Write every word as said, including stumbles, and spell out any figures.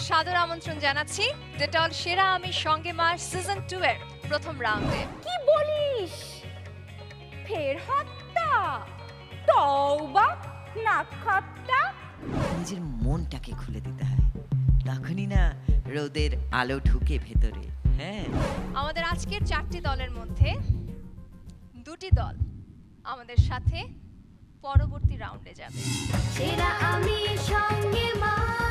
সাদর আমন্ত্রণ জানাচ্ছি ডেটল সেরা আমি সঙ্গে মার সিজন টু এর প্রথম রাউন্ডে। কি বলিস? ফের হত্যা? তওবা না খাট্টা। নিজের মনটাকে খুলে দিতে হয়, তখনই না রোদের আলো ঢুকে ভেতরে। হ্যাঁ, আমাদের আজকের চারটি দলের মধ্যে দুটি দল আমাদের সাথে পরবর্তী রাউন্ডে যাবে। সেরা আমি সঙ্গে মা